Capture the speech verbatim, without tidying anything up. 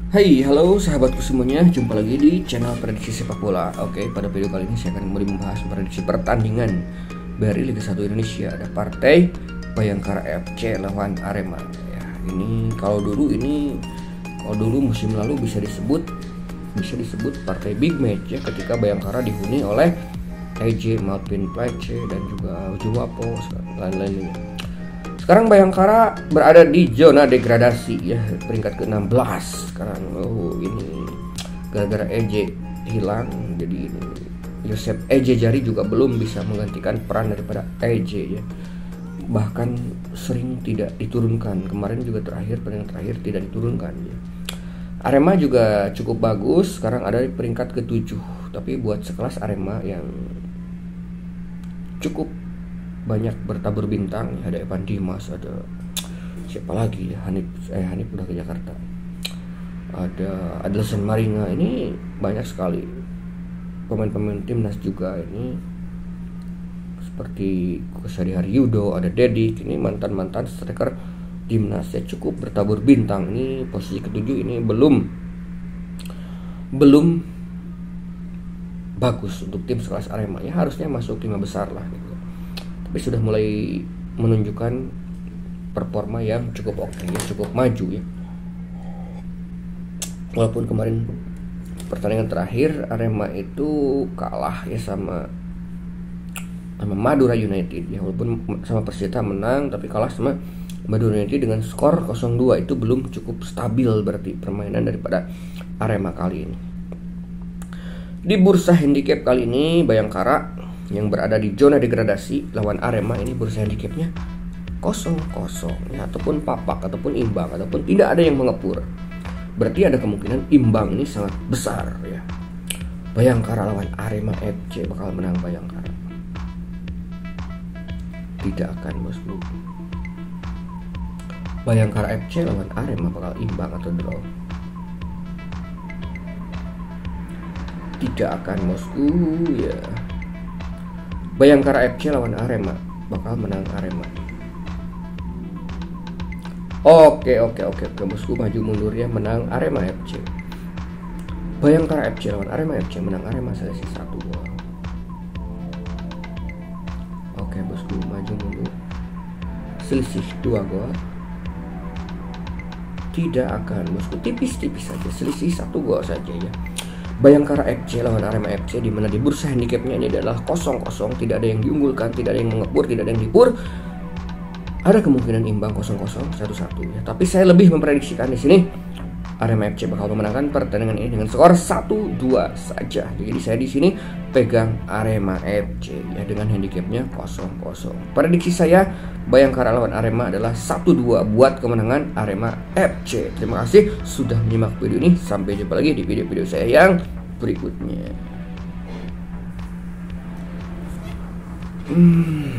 Hai, halo sahabatku semuanya, jumpa lagi di channel prediksi sepak bola. Oke, pada video kali ini saya akan mulai membahas prediksi pertandingan dari Liga satu Indonesia. Ada partai Bayangkara F C lawan Arema. Ya, ini kalau dulu ini kalau dulu musim lalu bisa disebut bisa disebut partai big match ya, ketika Bayangkara dihuni oleh E J Malvin Place dan juga Juwapo dan lain-lainnya. Sekarang Bayangkara berada di zona degradasi ya, peringkat ke enam belas sekarang. Oh, ini gara-gara E J hilang, jadi ini Yosep E J Jari juga belum bisa menggantikan peran daripada E J ya. Bahkan sering tidak diturunkan. Kemarin juga terakhir pertandingan terakhir tidak diturunkan ya. Arema juga cukup bagus, sekarang ada di peringkat ketujuh. Tapi buat sekelas Arema yang cukup banyak bertabur bintang, ada Evan Dimas, ada siapa lagi ya, Hanif eh Hanif udah ke Jakarta, ada Adelson Maringa, ini banyak sekali pemain-pemain timnas juga ini, seperti Kusadi Haryudo, ada Dedik, ini mantan-mantan striker timnas ya, cukup bertabur bintang. Ini posisi ketujuh ini belum belum bagus untuk tim sekelas Arema ya, harusnya masuk lima besar lah gitu. Tapi sudah mulai menunjukkan performa yang cukup oke ya, cukup maju ya. Walaupun kemarin pertandingan terakhir Arema itu kalah ya sama sama Madura United ya, walaupun sama Persita menang tapi kalah sama Madura United dengan skor nol dua. Itu belum cukup stabil berarti permainan daripada Arema kali ini. Di bursa handicap kali ini Bayangkara yang berada di zona degradasi lawan Arema, ini bursa handicapnya kosong kosong ya, ataupun papak ataupun imbang ataupun tidak ada yang mengepur. Berarti ada kemungkinan imbang ini sangat besar ya. Bayangkara lawan Arema F C bakal menang Bayangkara. Tidak akan bosku. Bayangkara F C lawan Arema bakal imbang atau draw. Tidak akan bosku ya. Bayangkara F C lawan Arema bakal menang Arema. Oke oke oke oke bosku, maju mundur ya, menang Arema F C. Bayangkara F C lawan Arema F C, menang Arema selisih satu gol. Oke bosku, maju mundur selisih dua gol. Tidak akan bosku, tipis-tipis saja, selisih satu gol saja ya. Bayangkara F C lawan Arema F C, di mana di bursa handicapnya ini adalah kosong kosong, tidak ada yang diunggulkan, tidak ada yang mengepur, tidak ada yang dipur. Ada kemungkinan imbang kosong kosong, satu satu ya. Tapi saya lebih memprediksikan di sini Arema F C bakal memenangkan pertandingan ini dengan skor satu dua saja. Jadi saya di sini pegang Arema F C ya, dengan handicapnya kosong kosong. Prediksi saya Bayangkara lawan Arema adalah satu dua buat kemenangan Arema F C. Terima kasih sudah menyimak video ini. Sampai jumpa lagi di video-video saya yang berikutnya. Hmm.